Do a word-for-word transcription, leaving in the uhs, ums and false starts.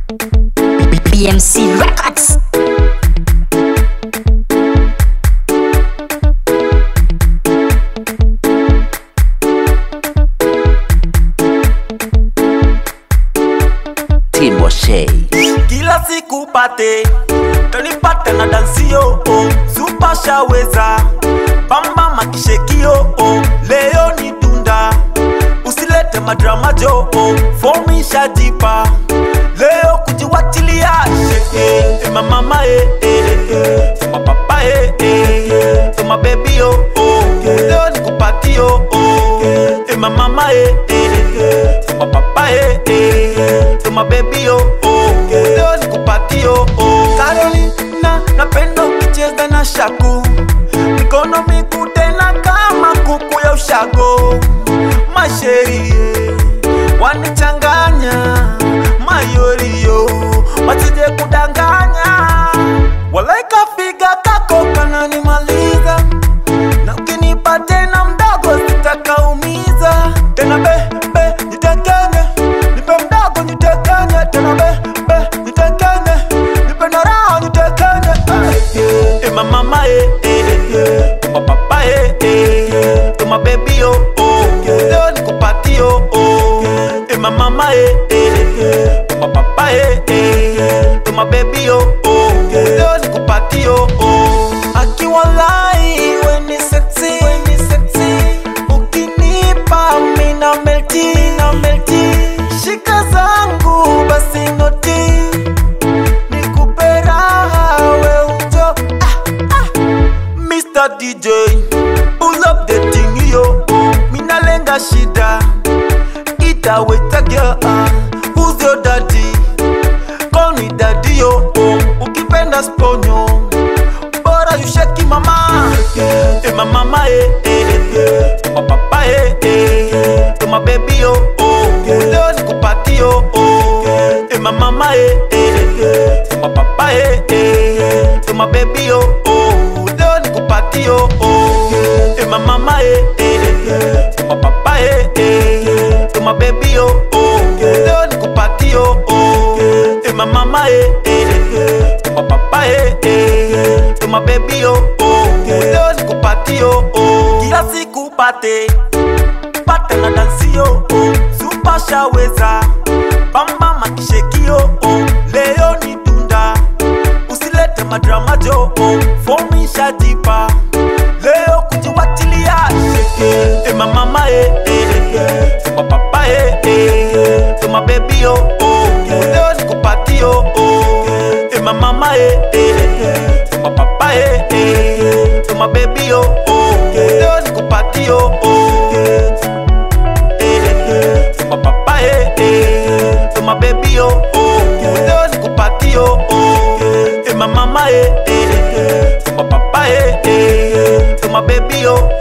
B M C Records. Kila siku pate Tonipate na dansio oh. Super shaweza Bamba makishekio oh. Leo ni tunda Usilete madrama jo oh. Formi shajipa Leo kujiwachilia sheke Ema mama eh eh eh Ema papa eh eh Ema baby oh oh Leo ni kupatio oh. Ema mama eh eh Ema papa eh eh Ema baby oh oh Leo ni kupatio oh. Carolina napenda ukicheza na shaku Mikono mikutena kama kuku ya ushago Masheri wanichanganya Mayorio wasije kudanganya Walaika figa kako kananimaliza Na ukinipa tena mdogo sitakaumiza Tena be, be, nitekenge Nipe mdogo nitekenge Tena be, be, nitekenge Nipe naraha nitekenge Ema mama eh, eh, eh Ema papa eh, eh Ema baby oh, oh Leo nikupatio oh Ema mama eh, eh, eh Ema papa eh, eh Ema baby oh, oh Leo nikupatio oh Akiwalai weni sexy Weni sexy Ukinipa mina melti Mina melti Shika zangu basi noti Nikupe raha we ujo ah, ah. Mister D J Pull up the thing yo Mina lenga shida Ita weta girl uh. Who's your daddy? Call me daddy yo oh. Ukipenda sponyo Bora you shake mama Ema mama eh eh eh Ema papa eh eh Ema baby oh oh Leo nikupatio oh Ema mama eh eh Ema papa eh eh Ema baby oh oh Leo nikupatio oh Ema mama eh eh Ema papa eh eh Ema baby oh oh Leo nikupatio oh Ema mama eh eh Ema papa eh eh Ema baby oh oh Leo nikupatio oh Kila siku pate Pate na dansio oh Super shaweza Bamba makishekio oh Leo ni tunda Usilete madrama jo oh Formi shajipa Leo kujiwachilia sheke Ema mama eh eh eh Ema papa eh eh Ema baby oh oh Leo nikupatio oh Ema mama eh eh Ema papa eh eh Ema baby oh oh Leo nikupatio oh Ema papa eh eh Ema baby oh oh Leo nikupatio oh Ema mama eh eh Ema papa eh eh Ema baby oh